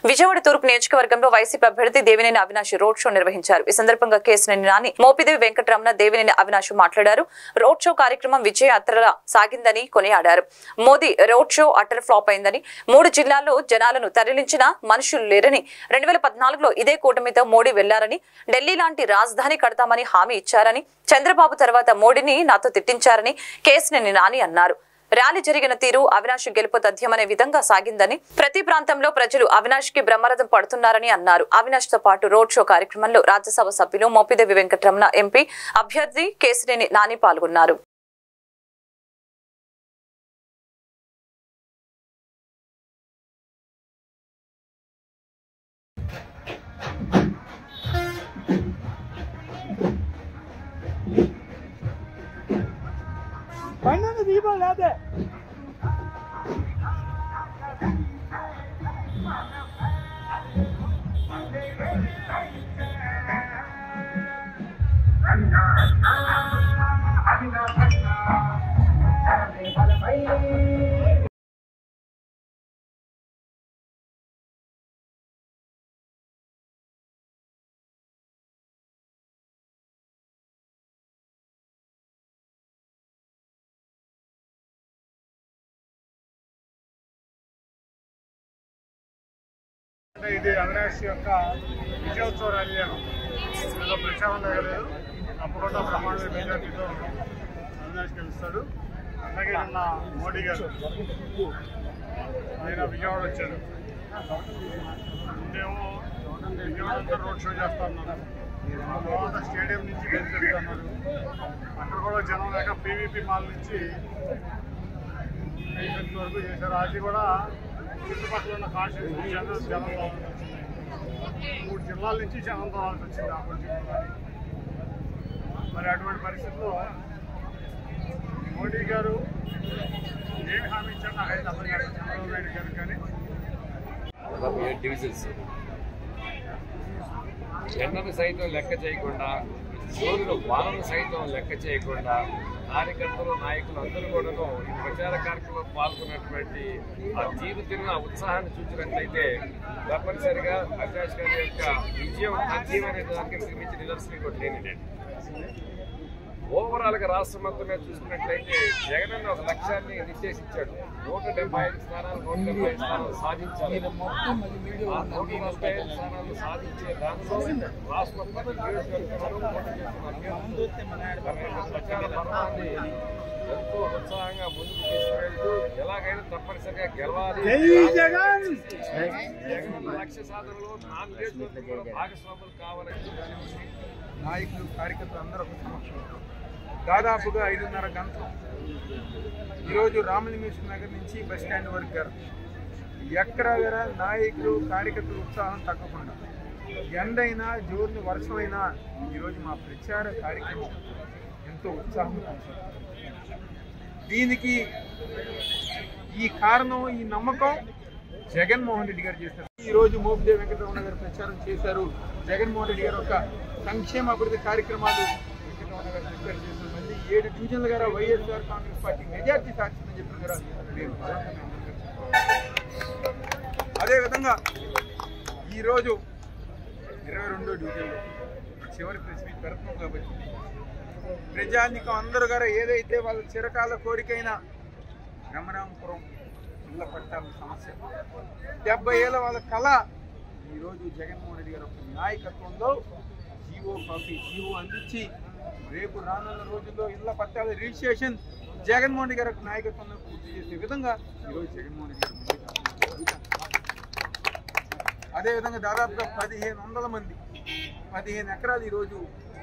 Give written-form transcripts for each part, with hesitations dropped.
విజయవాడ తూర్పు నియోజకవర్గంలో వైసీపీ అభ్యర్థి దేవినేని అవినాష్ రోడ్ షో నిర్వహించారు. ఈ సందర్భంగా కేశినేని నాని, మోపిదేవి వెంకటరమణ, దేవినేని అవినాష్ మాట్లాడారు. రోడ్ షో కార్యక్రమం విజయయాత్రలా సాగిందని కొనియాడారు. Modi road show utter flop అయిందని, 3 జిల్లాల్లో జనాలను తరలించిన మనుషులు లేరని, 2014లో ఇదే కూటమితో మోడీ వెళ్లారని, ఢిల్లీ లాంటి రాజధాని కడతామని హామీ ఇచ్చారని, చంద్రబాబు తర్వాత మోడీని నాతో తిట్టించారని కేశినేని నాని అన్నారు. ర్యాలీ జరిగిన తీరు అవినాష్ గెలుపు తథ్యమనే విధంగా సాగిందని, ప్రతి ప్రాంతంలో ప్రజలు అవినాష్ కి బ్రహ్మరథం పడుతున్నారని అన్నారు. అవినాష్ తో పాటు రోడ్ షో కార్యక్రమంలో రాజ్యసభ సభ్యులు మోపిదేవి వెంకటరమణ, ఎంపీ అభ్యర్థి కేశినేని నాని పాల్గొన్నారు. ఇది అవినాష్ యొక్క విజయోత్సవ ర్యాలీ ఏదో ప్రచారం లేదు. తప్పకుండా ప్రమాణ మెజార్టీతో అవినాష్ గెలుస్తాడు. అలాగే నిన్న మోడీ గారు ఆయన విజయవాడ వచ్చారు. ముందేమో విజయవాడ రోడ్ షో చేస్తా ఉన్నారు. తర్వాత స్టేడియం నుంచి బయలుదేరుతున్నారు. అక్కడ కూడా జనం లేక పీవీపీ మాల్ నుంచి వరకు చేశారు. అది కూడా చుట్టుపక్కల ఉన్న కాన్స్టిట్యూన్సీ జనం రావాల్సి వచ్చింది. 3 జిల్లాల నుంచి జనం రావాల్సి వచ్చింది. మరి అటువంటి పరిస్థితుల్లో మోడీ గారు ఏమి హామీ ఇచ్చారు నాకైతే అర్థం కాదు. చంద్రబాబు నాయుడు గారు కానీ డివిజన్స్ ఎండను సైతం లెక్క చేయకుండా, సూర్యుడు వానను సైతం లెక్క చేయకుండా కార్యకర్తలు, నాయకులు అందరూ కూడా ఈ ప్రచార కార్యక్రమంలో పాల్గొన్నటువంటి ఆ తీరుతిరిగిన ఉత్సాహాన్ని చూసినట్లయితే తప్పనిసరిగా అవినాష్ గారి యొక్క విజయం తథ్యం అనే దానికి మించి నిదర్శనం కూడా లేనిదే. ఓవరాల్ గా రాష్ట్రం మొత్తం మీద చూసుకున్నట్లయితే జగన్ అన్న ఒక లక్ష్యాన్ని నిర్దేశించాడు. 175 స్థానాలు 175 స్థానాలు సాధించాలి. ఆ 175 స్థానాలు సాధించే దానిలో రాష్ట్ర ప్రచార పర్వాన్ని ఎంతో ఉత్సాహంగా ముందుకు తీసుకువెళ్తూ ఎలాగైనా తప్పనిసరిగా గెలవాలి. లక్ష్య సాధనలో నాలుగు భాగస్వాములు కావాలని నాయకులు, కార్యకర్తలు అందరూ ఒక సమక్షంలో దాదాపుగా 5:30 గంటలు ఈరోజు రామలింగేశ్వర నగర్ నుంచి బస్ స్టాండ్ వరకు గారు ఎక్కడ నాయకులు, కార్యకర్తలు ఉత్సాహం తగ్గకుండా ఎండైనా, జోరుని వర్షమైనా ఈరోజు మా ప్రచార కార్యక్రమం ఎంతో ఉత్సాహం కొనసాగుతుంది. దీనికి ఈ కారణం, ఈ నమ్మకం జగన్మోహన్ రెడ్డి గారు చేస్తారు. ఈరోజు మోపిదేవి వెంకటరమణ గారు ప్రచారం చేశారు. జగన్మోహన్ రెడ్డి గారు ఒక సంక్షేమ అభివృద్ధి కార్యక్రమాలు వెంకటరమణ గారు ప్రిపేర్ చేశారు. మళ్ళీ 7 డివిజన్ల గారు వైఎస్ఆర్ కాంగ్రెస్ పార్టీ మెజార్టీ సాధించిందని చెప్పిన గారు నేను అదేవిధంగా ఈరోజు 22వ డివిజన్లో చివరి ప్రెస్ మీట్ పెడుతున్నాం కాబట్టి ప్రజానికం అందరూ గారు ఏదైతే వాళ్ళ చిరకాల కోరికైన బ్రహ్మరాంపురం ఇళ్ల పట్టాల సమస్య 70 ఏళ్ళ వాళ్ళ కళ ఈరోజు జగన్మోహన్ రెడ్డి గారు ఒక నాయకత్వంలో జీవో అందించి రేపు రానున్న రోజుల్లో ఇళ్ల పట్టాల రిజిస్ట్రేషన్ జగన్మోహన్ రెడ్డి గారి నాయకత్వంలో పూర్తి చేసే విధంగా ఈరోజు జగన్మోహన్ రెడ్డి గారు అదేవిధంగా దాదాపుగా 1500 మంది 15 ఎకరాలు ఈరోజు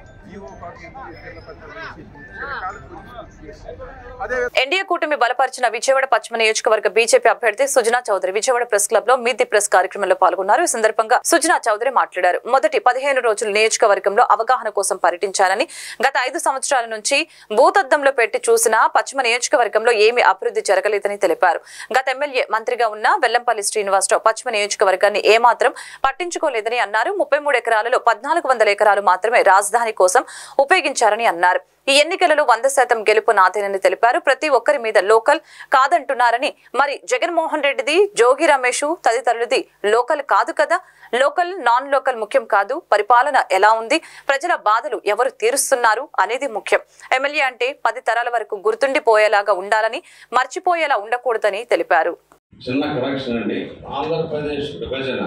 ఎన్డీఏ కూటమి బలపరిచిన విజయవాడ పశ్చిమ నియోజకవర్గ బీజేపీ అభ్యర్థి సుజనా చౌదరి విజయవాడ ప్రెస్ క్లబ్ లో మీట్ ది ప్రెస్ కార్యక్రమంలో పాల్గొన్నారు. ఈ సందర్భంగా సుజనా చౌదరి మాట్లాడారు. మొదటి 15 రోజులు నియోజకవర్గంలో అవగాహన కోసం పర్యటించారని, గత 5 సంవత్సరాల నుంచి భూతద్దంలో పెట్టి చూసినా పశ్చిమ నియోజకవర్గంలో ఏమీ అభివృద్ధి జరగలేదని తెలిపారు. గత ఎమ్మెల్యే మంత్రిగా ఉన్న వెల్లంపల్లి శ్రీనివాసరావు పశ్చిమ నియోజకవర్గాన్ని ఏమాత్రం పట్టించుకోలేదని అన్నారు. 33 ఎకరాలలో 1400 ఎకరాలు మాత్రమే రాజధాని కోసం కోసం ఉపయోగించారని అన్నారు. ఈ ఎన్నికలలో 100% గెలుపు నాదేనని తెలిపారు. ప్రతి ఒక్కరి మీద లోకల్ కాదంటున్నారని, మరి జగన్మోహన్ రెడ్డిది, జోగి రమేష్ తదితరులది లోకల్ కాదు కదా. లోకల్ నాన్ లోకల్ ముఖ్యం కాదు, పరిపాలన ఎలా ఉంది, ప్రజల బాధలు ఎవరు తీరుస్తున్నారు అనేది ముఖ్యం. ఎమ్మెల్యే అంటే 10 తరాల వరకు గుర్తుండిపోయేలాగా ఉండాలని, మర్చిపోయేలా ఉండకూడదని తెలిపారు. చిన్న కరెక్షన్ అండి. ఆంధ్రప్రదేశ్ విభజన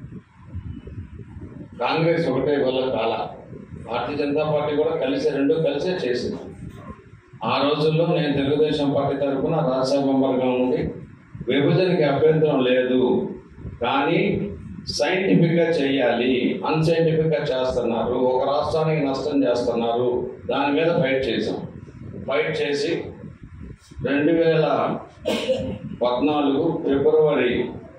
కాంగ్రెస్ ఒకటే వల్ల కాల, భారతీయ జనతా పార్టీ కూడా రెండు కలిసే చేసింది. ఆ రోజుల్లో నేను తెలుగుదేశం పార్టీ తరఫున రాజ్యసభ మెంబర్గా ఉండి విభజనకి అభ్యంతరం లేదు, కానీ సైంటిఫిక్గా చేయాలి, అన్సైంటిఫిక్గా చేస్తున్నారు, ఒక రాష్ట్రానికి నష్టం చేస్తున్నారు, దాని మీద ఫైట్ చేసాం. ఫైట్ చేసి 2014 ఫిబ్రవరి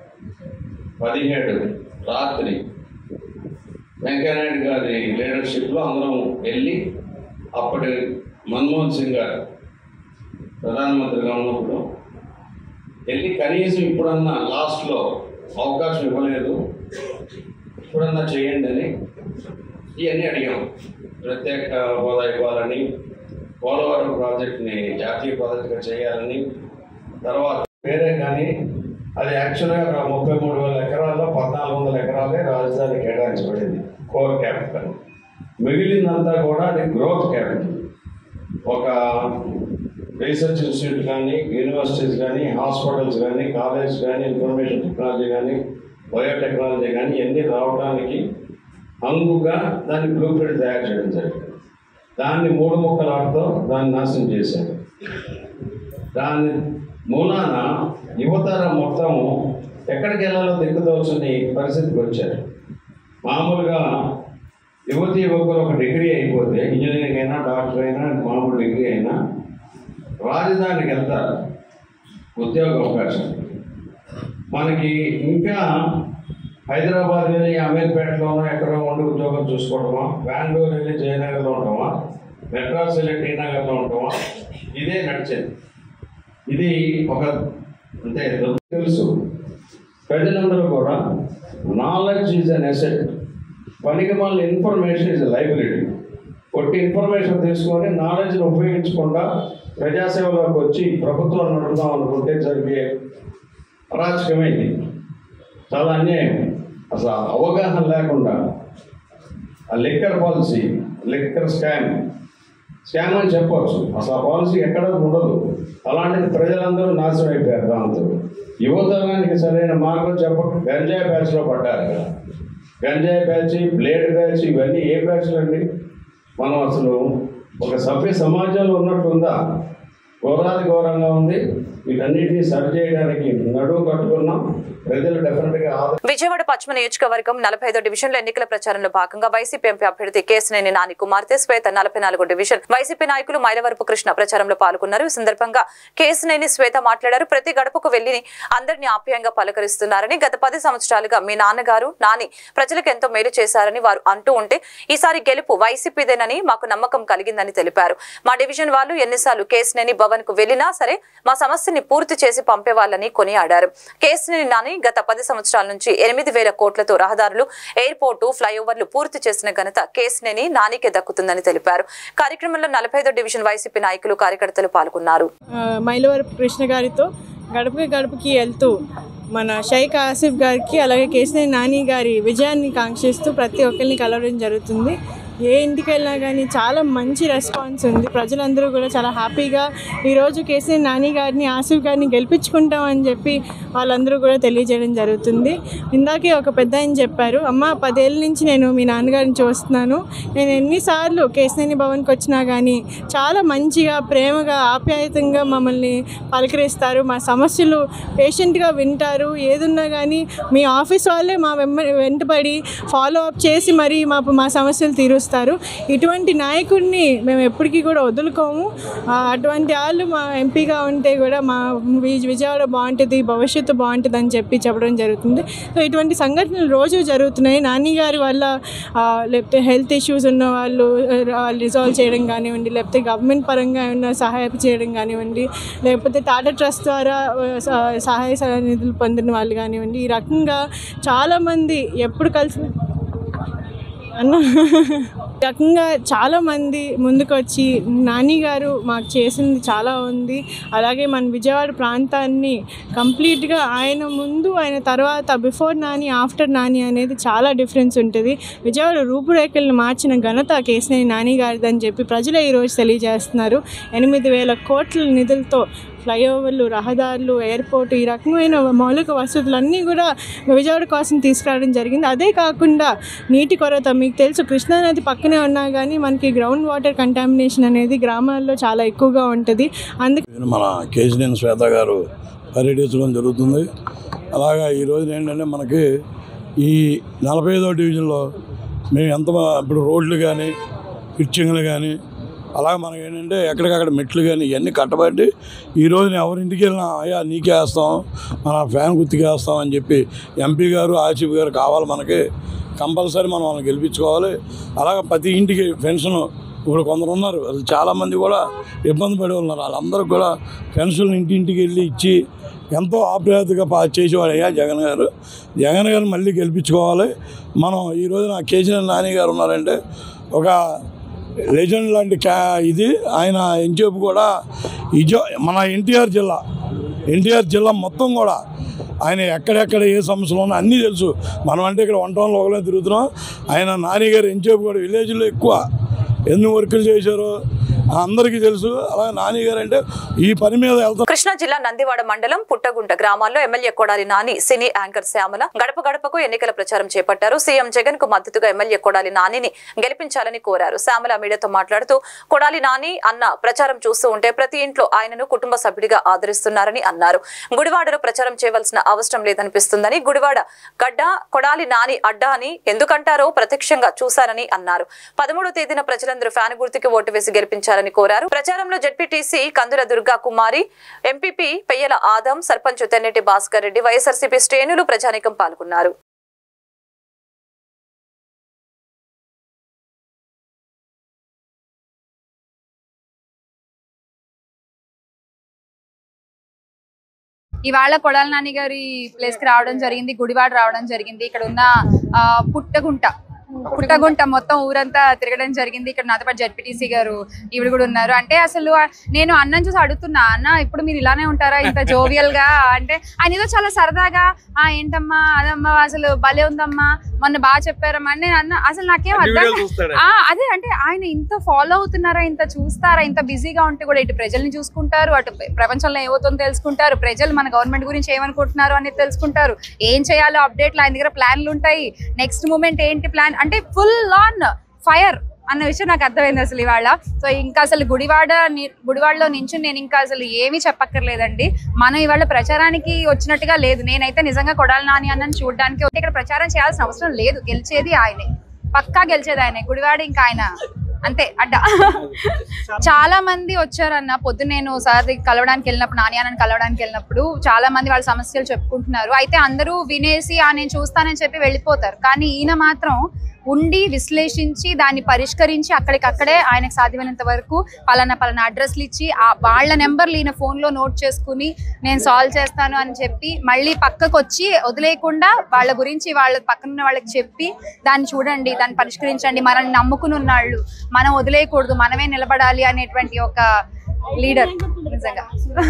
17 రాత్రి వెంకయ్యనాయుడు గారి లీడర్షిప్లో అందరం వెళ్ళి, అప్పటి మన్మోహన్ సింగ్ గారు ప్రధానమంత్రిగా ఉన్నప్పుడు వెళ్ళి కనీసం ఇప్పుడన్నా లాస్ట్లో అవకాశం ఇవ్వలేదు, ఇప్పుడన్నా చేయండి అని ఇవన్నీ అడిగాం. ప్రత్యేక హోదా ఇవ్వాలని, పోలవరం ప్రాజెక్ట్ని జాతీయ ప్రాజెక్టుగా చేయాలని, తర్వాత వేరే కానీ అది యాక్చువల్గా 33,000 ఎకరాల్లో 1,400 ఎకరాలే రాజధాని కేటాయించబడింది కోర్ క్యాపిటల్. మిగిలిందంతా కూడా అది గ్రోత్ క్యాపిటల్. ఒక రీసెర్చ్ ఇన్స్టిట్యూట్ కానీ, యూనివర్సిటీస్ కానీ, హాస్పిటల్స్ కానీ, కాలేజ్ కానీ, ఇన్ఫర్మేషన్ టెక్నాలజీ కానీ, బయోటెక్నాలజీ కానీ ఇవన్నీ రావడానికి హంగుగా దాన్ని బ్లూ ప్రింట్ తయారు చేయడం జరిగింది. దాన్ని 3 ముక్కలాటతో దాన్ని నాశనం చేశారు. దాని మూలాన యువతరం మొత్తం ఎక్కడికి వెళ్ళాలో దిక్కుదోచని పరిస్థితికి వచ్చారు. మామూలుగా యువతి యువకులు ఒక డిగ్రీ అయిపోతే, ఇంజనీరింగ్ అయినా, డాక్టర్ అయినా, మామూలు డిగ్రీ అయినా రాజధానికి వెళ్తారు ఉద్యోగ అవకాశం. మనకి ఇంకా హైదరాబాద్ వెళ్ళి అమీర్పేటలోనో ఎక్కడో ఉండి ఉద్యోగం చూసుకోవడమా, బెంగళూరు వెళ్ళి జయనగర్లో ఉంటామా, మెడ్రాస్ వెళ్ళి టీనగర్లో ఉంటామా, ఇదే నడిచేది. ఇది ఒక అంటే తెలుసు ప్రజలందరూ కూడా నాలెడ్జ్ ఈజ్ అన్ అసెట్, పనికి మళ్ళీ ఇన్ఫర్మేషన్ ఈజ్ లైబిలిటీ. కొట్టి ఇన్ఫర్మేషన్ తీసుకొని నాలెడ్జ్ని ఉపయోగించకుండా ప్రజాసేవలోకి వచ్చి ప్రభుత్వం నడుపుదాం అనుకుంటే జరిగే అరాచకమైంది, చాలా అన్యాయం. అసలు అవగాహన లేకుండా ఆ లిక్కర్ పాలసీ, లిక్కర్ స్కామ్ అని చెప్పవచ్చు. అసలు ఆ పాలసీ ఎక్కడ ఉండదు. అలాంటిది ప్రజలందరూ నాశనం అయిపోయారు. దాంతో యువతరానికి సరైన మార్గం గంజాయి బ్యాచ్లో పడ్డారు కదా. గంజాయి బ్యాచ్, బ్లేడ్ బ్యాచ్, ఇవన్నీ ఏ బ్యాచ్లు అండి? మనం అసలు ఒక సభ్య సమాజంలో ఉన్నట్టుందా? ఘోరాది ఘోరంగా ఉంది. వీటన్నిటిని సరి చేయడానికి నడువు కట్టుకున్నాం. ప్రజలు డెఫినెట్గా విజయవాడ పశ్చిమ నియోజకవర్గం 45వ డివిజన్లో ఎన్నికల ప్రచారంలో భాగంగా వైసీపీ ఎంపీ అభ్యర్థి కేశినేని నాని కుమార్తె శ్వేత 44వ డివిజన్ వైసీపీ నాయకులు మైలవరపు కృష్ణ ప్రచారంలో పాల్గొన్నారు. ఈ సందర్భంగా కేశినేని శ్వేత మాట్లాడారు. ప్రతి గడపకు వెళ్లి అందరినీ ఆప్యాయంగా పలకరిస్తున్నారని, గత 10 సంవత్సరాలుగా మీ నాన్నగారు నాని ప్రజలకు ఎంతో మేలు చేశారని వారు అంటూ ఉంటే, ఈసారి గెలుపు వైసీపీదేనని మాకు నమ్మకం కలిగిందని తెలిపారు. మా డివిజన్ వాళ్ళు ఎన్నిసార్లు కేశినేని భవన్ కు వెళ్లినా సరే మా సమస్యని పూర్తి చేసి పంపేవాళ్ళని కొనియాడారు. కేశినేని నాని గత 10 సంవత్సరాల నుంచి 8,000 కోట్లతో రహదారులు, ఎయిర్పోర్టు, ఫ్లైఓవర్లు పూర్తి చేసిన ఘనత కేశినేని నానికే దక్కుతుందని తెలిపారు. కార్యక్రమంలో 45వ డివిజన్ వైసీపీ నాయకులు, కార్యకర్తలు పాల్గొన్నారు. మైలవరపు కృష్ణ గారితో గడపకి వెళ్తూ మన షేక్ ఆసిఫ్ గారికి, అలాగే కేశినేని నాని గారి విజయాన్ని కాంక్షిస్తూ ప్రతి ఒక్కరిని కలవడం జరుగుతుంది. ఏ ఇంటికి వెళ్ళినా కానీ చాలా మంచి రెస్పాన్స్ ఉంది. ప్రజలందరూ కూడా చాలా హ్యాపీగా ఈరోజు కేశినేని నాని గారిని, ఆసిఫ్ గారిని గెలిపించుకుంటామని చెప్పి వాళ్ళందరూ కూడా తెలియజేయడం జరుగుతుంది. ఇందాకే ఒక పెద్ద ఆయన చెప్పారు, అమ్మ 10 ఏళ్ళ నుంచి నేను మీ నాన్నగారిని చూస్తున్నాను, నేను ఎన్నిసార్లు కేశినేని భవన్కి వచ్చినా కానీ చాలా మంచిగా, ప్రేమగా, ఆప్యాయతంగా మమ్మల్ని పలకరిస్తారు, మా సమస్యలు పేషెంట్గా వింటారు, ఏదున్నా కానీ మీ ఆఫీస్ వాళ్ళే మా వెంటబడి ఫాలో అప్ చేసి మరి మా సమస్యలు తీరుస్తారు. ఇటువంటి నాయకుడిని మేము ఎప్పటికీ కూడా వదులుకోము. అటువంటి వాళ్ళు మా ఎంపీగా ఉంటే కూడా మా విజయవాడ బాగుంటుంది, భవిష్యత్తు బాగుంటుంది అని చెప్పడం జరుగుతుంది. సో ఇటువంటి సంఘటనలు రోజు జరుగుతున్నాయి. నాని గారి వల్ల లేకపోతే హెల్త్ ఇష్యూస్ ఉన్న వాళ్ళు రిజాల్వ్ చేయడం కానివ్వండి, లేకపోతే గవర్నమెంట్ పరంగా ఏమైనా సహాయం చేయడం కానివ్వండి, లేకపోతే టాటా ట్రస్ట్ ద్వారా సహాయ నిధులు పొందిన వాళ్ళు కానివ్వండి, ఈ రకంగా చాలామంది ఎప్పుడు కలిసి రకంగా చాలామంది ముందుకు వచ్చి నాని గారు మాకు చేసింది చాలా ఉంది. అలాగే మన విజయవాడ ప్రాంతాన్ని కంప్లీట్గా ఆయన ముందు ఆయన తర్వాత బిఫోర్ నాని ఆఫ్టర్ నాని అనేది చాలా డిఫరెన్స్ ఉంటుంది. విజయవాడ రూపురేఖలను మార్చిన ఘనత కేశినేని నాని గారిది అని చెప్పి ప్రజలు ఈరోజు తెలియజేస్తున్నారు. 8,000 కోట్ల నిధులతో ఫ్లైఓవర్లు, రహదారులు, ఎయిర్పోర్ట్, ఈ రకమైన మౌలిక వసతులన్నీ కూడా విజయవాడ కోసం తీసుకురావడం జరిగింది. అదే కాకుండా నీటి కొరత మీకు తెలుసు, కృష్ణానది పక్కనే ఉన్నా కానీ మనకి గ్రౌండ్ వాటర్ కంటామినేషన్ అనేది గ్రామాల్లో చాలా ఎక్కువగా ఉంటుంది. అందుకే మన కేశినేని శ్వేత గారు పర్యటించడం జరుగుతుంది. అలాగా ఈరోజు ఏంటంటే మనకి ఈ 45వ డివిజన్లో మేము ఇప్పుడు రోడ్లు కానీ పిచ్చింగ్లు కానీ అలాగే మనకి ఏంటంటే ఎక్కడికక్కడ మెట్లు కానీ ఇవన్నీ కట్టబట్టి ఈరోజు ఎవరింటికి వెళ్ళినా అయ్యా నీకే వేస్తాం, మన ఫ్యాన్ గుర్తుకే వేస్తాం అని చెప్పి ఎంపీ గారు ఆసిఫ్ గారు కావాలి. మనకి కంపల్సరీ మనం వాళ్ళని గెలిపించుకోవాలి. అలాగే ప్రతి ఇంటికి పెన్షన్ ఇప్పుడు కొందరు ఉన్నారు, వాళ్ళు చాలామంది కూడా ఇబ్బంది పడి ఉన్నారు. వాళ్ళందరికీ కూడా పెన్షన్లు ఇంటింటికి వెళ్ళి ఇచ్చి ఎంతో ఆప్యాయతగా చేసేవాడు అయ్యా జగన్ గారు. జగన్ గారు మళ్ళీ గెలిపించుకోవాలి. మనం ఈరోజు నా కేసీఆర్ నాని గారు ఉన్నారంటే ఒక లెజెండ్ లాంటి ఇది ఆయన ఎంచేపు కూడా మన ఎన్టీఆర్ జిల్లా మొత్తం కూడా ఆయన ఎక్కడెక్కడ ఏ సమస్యలు ఉన్నా అన్నీ తెలుసు. మనం అంటే ఇక్కడ 1 టౌన్లో ఒకనే తిరుగుతున్నాం. ఆయన నాని గారు ఎంచేపు కూడా విలేజ్లో ఎక్కువ ఎన్ని వర్కులు చేశారో అందరికీ తెలుసు. అలాగే నాని గారు అంటే ఈ పని మీద వెళ్తారు. కృష్ణా జిల్లా నందివాడ మండలం పుట్టగుంట గ్రామాల్లో MLA Kodali Nani, cine anchor Syamala గడప గడపకు ఎన్నికల ప్రచారం చేపట్టారు. సీఎం జగన్ కు మద్దతుగా ఎమ్మెల్యే కొడాలి నానిని గెలిపించాలని కోరారు. శ్యామల మీడియాతో మాట్లాడుతూ కొడాలి నాని అన్న ప్రచారం చూస్తూ ఉంటే ప్రతి ఇంట్లో ఆయనను కుటుంబ సభ్యుడిగా ఆదరిస్తున్నారని అన్నారు. గుడివాడలో ప్రచారం చేయవలసిన అవసరం లేదనిపిస్తుందని, గుడివాడ గడ్డ కొడాలి నాని అడ్డా అని ఎందుకంటారో ప్రత్యక్షంగా చూశారని అన్నారు. 13వ తేదీన ప్రజలందరూ ఫ్యాన్ గుర్తుకి ఓటు వేసి గెలిపించాలని కోరారు. ప్రచారంలో ZPTC Kandula Durga Kumari, MPP Peyyala Adam, sarpanch Tenneti Bhaskar Reddy, YSRCP శ్రేణులు, ప్రజానీకం పాల్గొన్నారు. ఇవాళ కొడాలి నాని గారి ప్లేస్ కి రావడం జరిగింది, గుడివాడ రావడం జరిగింది. ఇక్కడ ఉన్న పుట్టగుంట మొత్తం ఊరంతా తిరగడం జరిగింది. ఇక్కడ నాతో పాటు జెడ్పీటీసీ గారు ఈవిడ కూడా ఉన్నారు. అంటే అసలు నేను అన్నని చూసి అడుగుతున్నా, అన్న ఇప్పుడు మీరు ఇలానే ఉంటారా ఇంత జోవియల్ గా అంటే? ఆయన ఏదో చాలా సరదాగా ఏంటమ్మా అదమ్మా అసలు భలే ఉందమ్మా మొన్న బాగా చెప్పారమ్మా అని అన్న. అసలు నాకేం అర్థం అదే అంటే ఆయన ఇంత ఫాలో అవుతున్నారా, ఇంత చూస్తారా? ఇంత బిజీగా ఉంటే కూడా ఇటు ప్రజల్ని చూసుకుంటారు, అటు ప్రపంచంలో ఏమవుతుందో తెలుసుకుంటారు, ప్రజలు మన గవర్నమెంట్ గురించి ఏమనుకుంటున్నారు అనేది తెలుసుకుంటారు, ఏం చేయాలో అప్డేట్లు ఆయన దగ్గర ప్లాన్లు ఉంటాయి, నెక్స్ట్ మూమెంట్ ఏంటి ప్లాన్ అంటే ఫుల్ ఆన్ ఫైర్ అన్న విషయం నాకు అర్థమైంది అసలు ఇవాళ. సో ఇంకా అసలు గుడివాడలో నుంచి నేను ఇంకా అసలు ఏమీ చెప్పక్కర్లేదండి. మనం ఇవాళ ప్రచారానికి వచ్చినట్టుగా లేదు. నేనైతే నిజంగా కొడాలి నాని అన్నని చూడడానికి ఇక్కడ ప్రచారం చేయాల్సిన అవసరం లేదు. గెలిచేది ఆయనే, పక్కా గెలిచేది ఆయనే. గుడివాడ ఇంకా ఆయన అంతే అడ్డా. చాలా మంది వచ్చారన్న పొద్దు నేను సార్ కలవడానికి వెళ్ళినప్పుడు, నాని అన్నని కలవడానికి వెళ్ళినప్పుడు చాలా మంది వాళ్ళ సమస్యలు చెప్పుకుంటున్నారు. అయితే అందరూ వినేసి నేను చూస్తానని చెప్పి వెళ్ళిపోతారు. కానీ ఈయన మాత్రం ఉండి విశ్లేషించి దాన్ని పరిష్కరించి అక్కడికక్కడే ఆయనకు సాధ్యమైనంత వరకు పలానా అడ్రస్లు ఇచ్చి వాళ్ళ నెంబర్లు ఈయన ఫోన్లో నోట్ చేసుకుని నేను సాల్వ్ చేస్తాను అని చెప్పి మళ్ళీ పక్కకు వచ్చి వదిలేయకుండా వాళ్ళ గురించి వాళ్ళ పక్కనున్న వాళ్ళకి చెప్పి దాన్ని చూడండి, దాన్ని పరిష్కరించండి, మనల్ని నమ్ముకుని ఉన్నాళ్ళు, మనం వదిలేయకూడదు, మనమే నిలబడాలి అనేటువంటి ఒక లీడర్ నిజంగా.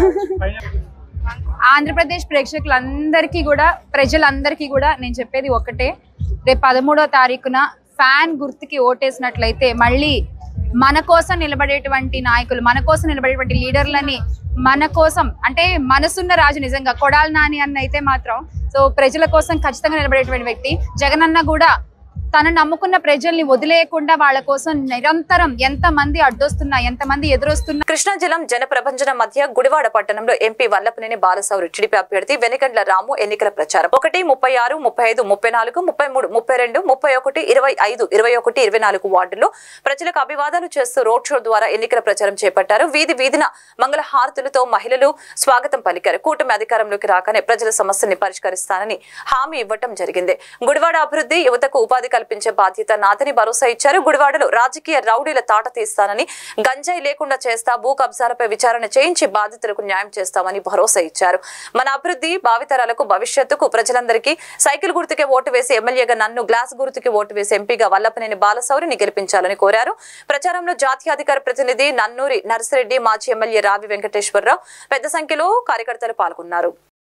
ఆంధ్రప్రదేశ్ ప్రేక్షకులందరికీ కూడా, ప్రజలందరికీ కూడా నేను చెప్పేది ఒకటే, రేపు 13వ తారీఖున ఫ్యాన్ గుర్తుకి ఓటేసినట్లయితే మళ్ళీ మన కోసం నిలబడేటువంటి నాయకులు, మన కోసం నిలబడేటువంటి లీడర్లని, మన కోసం అంటే మనసున్న రాజు నిజంగా కొడాలి నాని అన్న అయితే మాత్రం సో ప్రజల కోసం ఖచ్చితంగా నిలబడేటువంటి వ్యక్తి. జగన్ అన్న కూడా తను నమ్ముకున్న ప్రజల్ని వదిలేయకుండా వాళ్ళ కోసం నిరంతరం ఎంతమంది అడ్డొస్తున్నా, ఎంతమంది ఎదురొస్తున్నా. కృష్ణా జిల్లా జనప్రపంచన మధ్య గుడివాడ పట్టణంలో ఎంపీ వల్లభనేని బాలశౌరి టీడీపీ అభ్యర్థి వెనిగండ్ల రాము ఎన్నికల ప్రచారం 1, 36, 35, 34, 33, 32, 31, 25, 21, 24 వార్డుల్లో ప్రజలకు అభివాదాలు చేస్తూ రోడ్ షో ద్వారా ఎన్నికల ప్రచారం చేపట్టారు. వీధి వీధిన మంగళ హారతులతో మహిళలు స్వాగతం పలికారు. కూటమి అధికారంలోకి రాగానే ప్రజల సమస్యల్ని పరిష్కరిస్తానని హామీ ఇవ్వటం జరిగింది. గుడివాడ అభివృద్ధి, యువతకు ఉపాధి కల్పించే బాధ్యత నాదని భరోసా ఇచ్చారు. గుడివాడలో రాజకీయ రౌడీల తాట తీస్తానని, గంజాయి లేకుండా చేస్తా, భూ కబ్జాలపై విచారణ చేయించి బాధితులకు న్యాయం చేస్తామని భరోసా ఇచ్చారు. మన అభివృద్ధి భావితరాలకు, భవిష్యత్తుకు ప్రజలందరికీ సైకిల్ గుర్తుకే ఓటు వేసి ఎమ్మెల్యేగా నన్ను, గ్లాస్ గుర్తుకి ఓటు వేసి ఎంపీగా వల్లభనేని బాలశౌరిని గెలిపించాలని కోరారు. ప్రచారంలో జాతీయ అధికార ప్రతినిధి నన్నూరి నర్సిరెడ్డి, మాజీ ఎమ్మెల్యే రావి వెంకటేశ్వరరావు పెద్ద సంఖ్యలో కార్యకర్తలు పాల్గొన్నారు.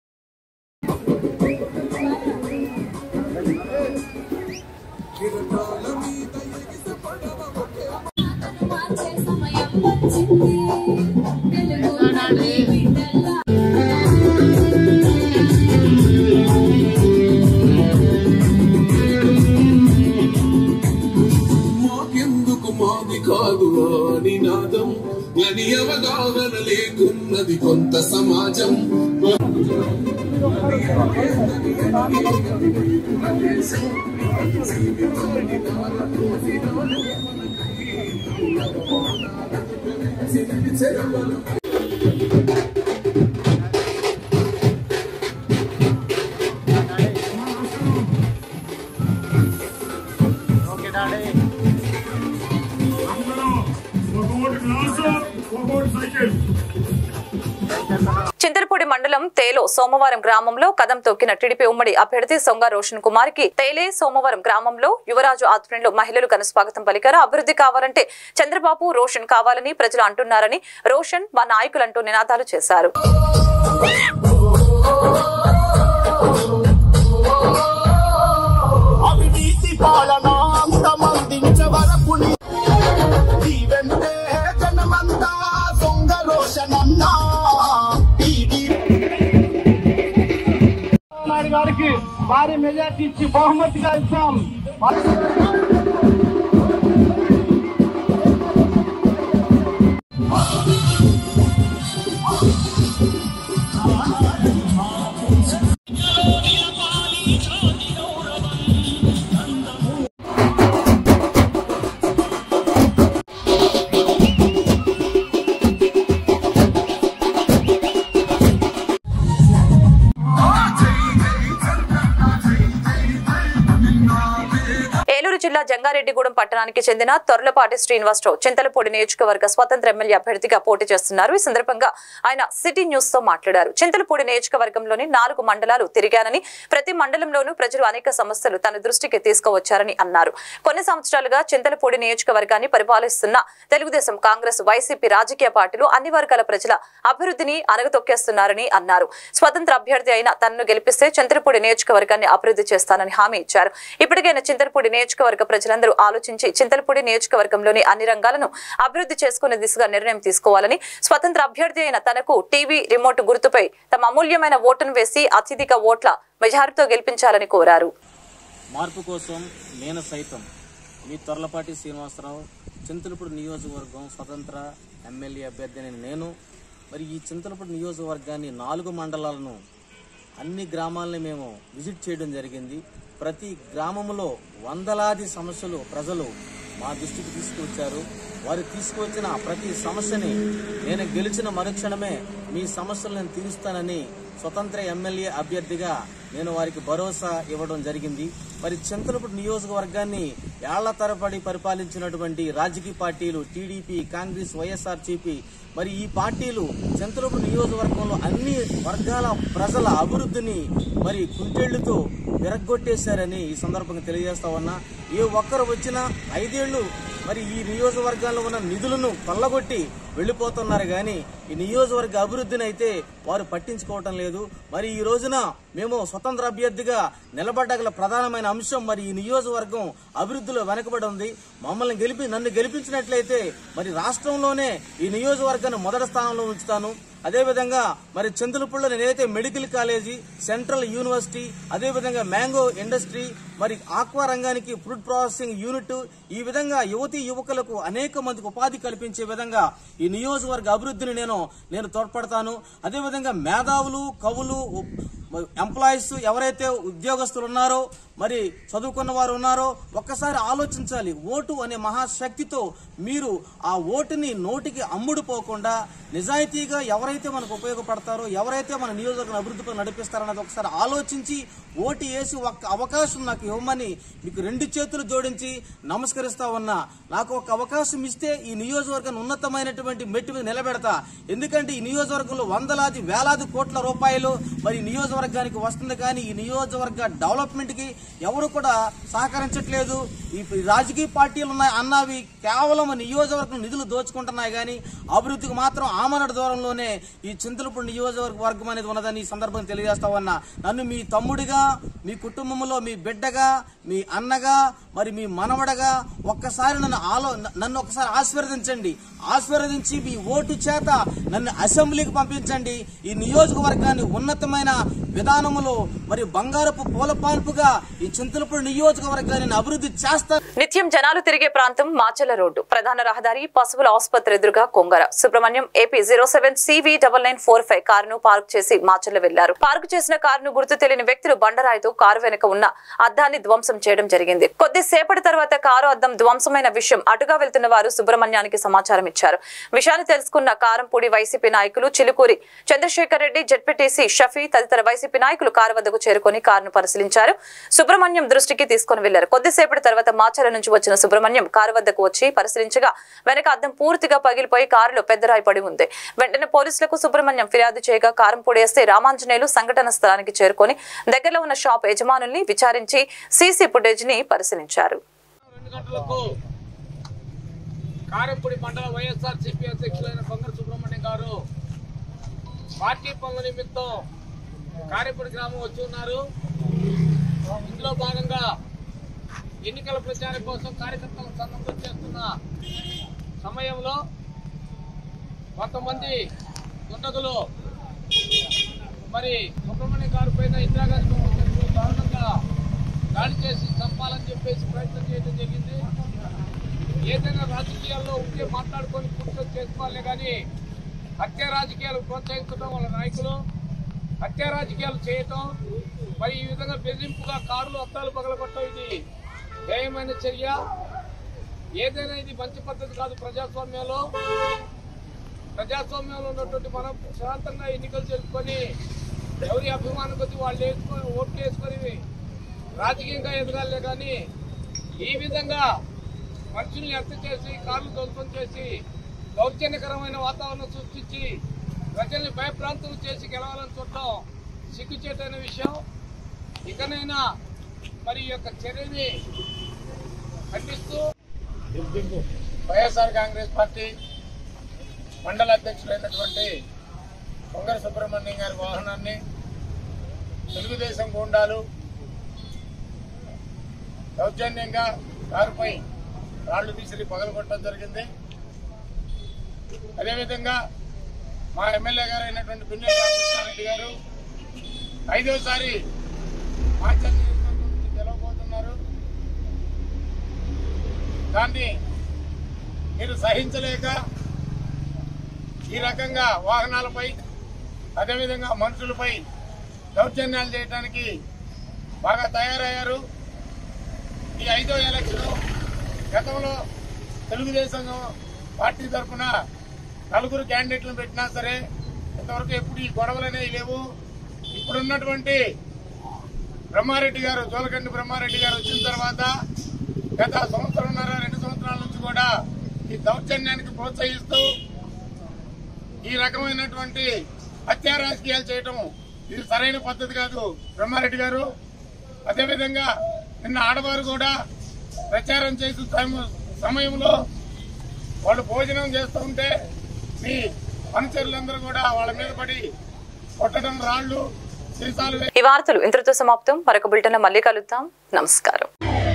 మాకెందుకు మాది కాదు నినాదం, అని అవగాహన లేకున్నది కొంత సమాజం. చింతలపూడి మండలం తేలో సోమవారం గ్రామంలో కదం తొక్కిన టీడీపీ ఉమ్మడి అభ్యర్థి సొంగ రోషన్ కుమార్ కి తేలే సోమవారం గ్రామంలో యువరాజు ఆధ్వర్యంలో మహిళలు ఘనస్వాగతం పలికారు. అభివృద్ధి కావాలంటే చంద్రబాబు, రోషన్ కావాలని ప్రజలు అంటున్నారని, రోషన్ మా నాయకులంటూ నినాదాలు చేశారు. గారికి భారీ మెజార్టీ ఇచ్చి బహుమతిగా ఇస్తాం. జిల్లా జంగారెడ్డిగూడెం పట్టణానికి చెందిన తొర్లపాటి శ్రీనివాసరావు చింతలపూడి నియోజకవర్గ స్వతంత్ర ఎమ్మెల్యే అభ్యర్థిగా పోటీ చేస్తున్నారు. ఈ సందర్భంగా ఆయన సిటీ న్యూస్ తో మాట్లాడారు. చింతలపూడి నియోజకవర్గంలోని 4 మండలాలు తిరిగానని, ప్రతి మండలంలోనూ ప్రజలు అనేక సమస్యలు తన దృష్టికి తీసుకువచ్చారని అన్నారు. కొన్ని సంవత్సరాలుగా చింతలపూడి నియోజకవర్గాన్ని పరిపాలిస్తున్న తెలుగుదేశం, కాంగ్రెస్, వైసీపీ రాజకీయ పార్టీలు అన్ని వర్గాల ప్రజల అభివృద్ధిని అణగతొక్కేస్తున్నారని అన్నారు. స్వతంత్ర అభ్యర్థి అయిన తనను గెలిపిస్తే చింతలపూడి నియోజకవర్గాన్ని అభివృద్ధి చేస్తానని హామీ ఇచ్చారు. ఇప్పటికైనా చింతలపూడి నియోజకవర్గ ప్రజలందరూ ఆలోచించి చింతలపూడి నియోజకవర్గంలోని అన్ని రంగాలను అభివృద్ధి చేసుకునే దిశగా నిర్ణయం తీసుకోవాలని, స్వతంత్ర అభ్యర్థి అయిన తనకు టీవీ రిమోట్ గుర్తుపై తమ అమూల్యమైన ఓటును వేసి అత్యధిక ఓట్ల మెజారిటీతో గెలిపించాలని కోరారు. మార్పు కోసం నేను సైతం మీ తొర్లపాటి శ్రీనివాసరావు, చింతలపూడి నియోజకవర్గం స్వతంత్ర ఎమ్మెల్యే అభ్యర్థి నేను. మరి ఈ చింతలపూడి నియోజకవర్గాన్ని 4 మండలాలను, అన్ని గ్రామాలని మేము విజిట్ చేయడం జరిగింది. ప్రతి గ్రామంలో వందలాది సమస్యలు ప్రజలు మా దృష్టికి తీసుకువచ్చారు. వారు తీసుకువచ్చిన ప్రతి సమస్యని నేను గెలిచిన మరుక్షణమే మీ సమస్యలు నేను తీరుస్తానని స్వతంత్ర ఎమ్మెల్యే అభ్యర్థిగా నేను వారికి భరోసా ఇవ్వడం జరిగింది. మరి చింతలపూడి నియోజకవర్గాన్ని ఏళ్ల తరబడి పరిపాలించినటువంటి రాజకీయ పార్టీలు టీడీపీ, కాంగ్రెస్, వైఎస్ఆర్సీపీ, మరి ఈ పార్టీలు చింతలపూడి నియోజకవర్గంలో అన్ని వర్గాల ప్రజల అభివృద్ధిని మరి కుంటేళ్లతో విరగ్గొట్టేశారని ఈ సందర్భంగా తెలియజేస్తా ఉన్నా. ఏ ఒక్కరు వచ్చినా 5 ఏళ్లు మరి ఈ నియోజకవర్గాల్లో ఉన్న నిధులను కొల్లగొట్టి వెళ్లిపోతున్నారు కానీ ఈ నియోజకవర్గ అభివృద్ధిని అయితే వారు పట్టించుకోవటం లేదు. మరి ఈ రోజున మేము స్వతంత్ర అభ్యర్థిగా నిలబడ్డగల ప్రధానమైన అంశం మరి ఈ నియోజకవర్గం అభివృద్ధిలో వెనకబడి ఉంది. నన్ను గెలిపించినట్లయితే మరి రాష్ట్రంలోనే ఈ నియోజకవర్గాన్ని మొదటి స్థానంలో ఉంచుతాను. అదేవిధంగా మరి చింతలపూడిలో నేనైతే మెడికల్ కాలేజీ, సెంట్రల్ యూనివర్సిటీ, అదేవిధంగా మ్యాంగో ఇండస్ట్రీ, మరి ఆక్వా రంగానికి ఫుడ్ ప్రాసెసింగ్ యూనిట్, ఈ విధంగా యువతీ యువకులకు అనేక మందికి ఉపాధి కల్పించే విధంగా ఈ నియోజకవర్గ అభివృద్ధిని నేను తోడ్పడతాను. అదేవిధంగా మేధావులు, కవులు, ఎంప్లాయీస్ ఎవరైతే ఉద్యోగస్తులు ఉన్నారో మరి చదువుకున్న వారు ఉన్నారో ఒక్కసారి ఆలోచించాలి. ఓటు అనే మహాశక్తితో మీరు ఆ ఓటుని నోటికి అమ్ముడుపోకుండా నిజాయితీగా ఎవరైతే మనకు ఉపయోగపడతారో, ఎవరైతే మన నియోజకవర్గం అభివృద్ధిపై నడిపిస్తారన్నది ఒకసారి ఆలోచించి ఓటు వేసి ఒక్క అవకాశం నాకు ఇవ్వమని మీకు 2 చేతులు జోడించి నమస్కరిస్తా ఉన్నా. నాకు ఒక అవకాశం ఇస్తే ఈ నియోజకవర్గాన్ని ఉన్నతమైనటువంటి మెట్టు మీద నిలబెడతా. ఎందుకంటే ఈ నియోజకవర్గంలో వందలాది వేలాది కోట్ల రూపాయలు మరి నియోజకవర్గానికి వస్తుంది, కానీ ఈ నియోజకవర్గ డెవలప్మెంట్ కి ఎవరు కూడా సహకరించట్లేదు. ఈ రాజకీయ పార్టీలు ఉన్నాయి అన్నవి కేవలం నియోజకవర్గం నిధులు దోచుకుంటున్నాయి, కానీ అభివృద్ధికి మాత్రం ఆమరణ దూరంలోనే ఈ చింతలపూడి నియోజకవర్గం అనేది ఉన్నదని ఈ సందర్భంగా తెలియజేస్తా ఉన్నా. నన్ను మీ తమ్ముడిగా, మీ కుటుంబంలో మీ బిడ్డగా, మీ అన్నగా, మరి మీ మనవడగా ఒక్కసారి నన్ను ఒకసారి ఆశీర్వదించి మీ ఓటు చేత నన్ను అసెంబ్లీకి పంపించండి. ఈ నియోజకవర్గాన్ని ఉన్నతమైన విధానములో మరి బంగారపు పూలపాన్పుగా ఈ చింతలపూడి నియోజకవర్గాన్ని అభివృద్ధి చేస్తారు. నిత్యం జనాలు తిరిగే ప్రాంతం మాచర్ల రోడ్డు, ప్రధాన రహదారి, పశువుల ఆసుపత్రి ఎదురుగా కొంగర. సుబ్రహ్మణ్యం AP 07CV9945 కారును పార్క్ చేసి మాచర్ల వెళ్లారు. పార్క్ చేసిన కారును గుర్తు తెలియని వ్యక్తులు బండరాయితో కారు వెనుక ఉన్న అద్దాన్ని ధ్వంసం చేయడం జరిగింది. కొద్దిసేపటి తర్వాత కారు అద్దం ధ్వంసమైన విషయం అటుగా వెళ్తున్న వారు సుబ్రహ్మణ్యానికి సమాచారం ఇచ్చారు. విషయాన్ని తెలుసుకున్న కారంపూడి వైసీపీ నాయకులు చిలుకూరి చంద్రశేఖర్ రెడ్డి, జెడ్పీటీసీ షఫీ తదితర వైసీపీ నాయకులు కారు వద్దకు చేరుకుని కారును పరిశీలించారు. సుబ్రహ్మణ్యం దృష్టికి తీసుకుని వెళ్లారు. కొద్దిసేపటి తర్వాత మాచర్ల నుంచి వచ్చిన సుబ్రహ్మణ్యం కారు వద్దకు వచ్చి పరిశీలించగా వెనక అద్దం పూర్తిగా పగిలిపోయి కారులో పెద్ద రాయి పడి ఉంది. వెంటనే పోలీసులకు సుబ్రహ్మణ్యం ఫిర్యాదు చేయగా కారంపూడి ఎస్ఐ రామాంజనేయులు సంఘటన స్థలానికి చేరుకొని దగ్గరలో ఉన్న షాప్ యజమానుల్ని విచారించి సీసీ ఫుటేజ్ ని పరిశీలించారు. 2 గంటలకు కారంపూడి మండల వైఎస్ఆర్సీపీ అధ్యక్షులైన కొంగర సుబ్రహ్మణ్యం గారు పార్టీ పనుల నిమిత్తం కారంపూడి గ్రామం వచ్చి ఉన్నారు. ఇందులో భాగంగా ఎన్నికల ప్రచారం కోసం కార్యకర్తలు సన్నద్ధం చేస్తున్న సమయంలో కొంతమంది దుండగులు మరి సుబ్రహ్మణ్యం గారి పైన ఇందిరాగాంధీ ప్రభుత్వంలో దారుణంగా దాడి చేసి చంపాలని చెప్పేసి ప్రయత్నం చేయడం జరిగింది. ఏదైనా రాజకీయాల్లో ఉంటే మాట్లాడుకొని కూర్చొని చేసుకోవాలి, కానీ హత్య రాజకీయాలు ప్రోత్సహించడం వాళ్ళ నాయకులు, హత్య రాజకీయాలు చేయటం, మరి ఈ విధంగా బెదిరింపుగా కారులు అద్దాలు పగలగొట్టడం ఇది న్యాయమైన చర్య. ఏదైనా ఇది మంచి పద్ధతి కాదు. ప్రజాస్వామ్యంలో ఉన్నటువంటి మనం శాంతంగా ఎన్నికలు జరుపుకొని ఎవరి అభిమానం కొద్ది వాళ్ళు వేసుకొని ఓట్లు వేసుకొని రాజకీయంగా ఎదగాలే, కానీ ఈ విధంగా మనుషుల్ని హత్య చేసి కార్లు ధ్వంసం చేసి దౌర్జన్యకరమైన వాతావరణం సృష్టించి ప్రజల్ని భయప్రాంతులు చేసి గెలవాలని చూడటం సిగ్గుచేటైన విషయం. ఇకనైనా మరి ఈ యొక్క చర్యని ఖండిస్తూ వైఎస్ఆర్ కాంగ్రెస్ పార్టీ మండల అధ్యక్షులైనటువంటి కొంగర సుబ్రహ్మణ్యం గారి వాహనాన్ని తెలుగుదేశం గూండాలు దౌర్జన్యంగా కారుపై రాళ్లు విసిరి పగలగొట్టడం జరిగింది. అదేవిధంగా మా ఎమ్మెల్యే గారు అయినటువంటి పిన్నెల్లి రామకృష్ణారెడ్డి గారు 5వసారి మాచర్ల నియోజకవర్గం నుంచి గెలవబోతున్నారు. దాన్ని మీరు సహించలేక ఈ రకంగా వాహనాలపై అదేవిధంగా మనుషులపై దౌర్జన్యాలు చేయడానికి బాగా తయారయ్యారు. ఈ 5వ ఎలక్షన్ గతంలో తెలుగుదేశం పార్టీ తరఫున 4 క్యాండిడేట్లను పెట్టినా సరే ఇంతవరకు ఎప్పుడు ఈ గొడవలనేవి లేవు. ఇప్పుడున్నటువంటి బ్రహ్మారెడ్డి గారు, జోలకండి బ్రహ్మారెడ్డి గారు వచ్చిన తర్వాత గత 1.5-2 సంవత్సరాల నుంచి కూడా ఈ దౌర్జన్యానికి ప్రోత్సహిస్తూ ఈ రకమైనటువంటి హత్యా రాజకీయాలు చేయటం ఇది సరైన పద్ధతి కాదు బ్రహ్మారెడ్డి గారు. అదేవిధంగా నిన్న ఆడవారు కూడా ప్రచారం చేసే సమయంలో వాళ్ళు భోజనం చేస్తూ ఉంటే మీ అనుచరులందరూ కూడా వాళ్ళ మీద పడి కొట్టడం, రాళ్లు, సీసాలు. ఈ వార్తలు ఇంతటితో సమాప్తం. మరొక బులెటిన్ మళ్ళీ కలుద్దాం. నమస్కారం.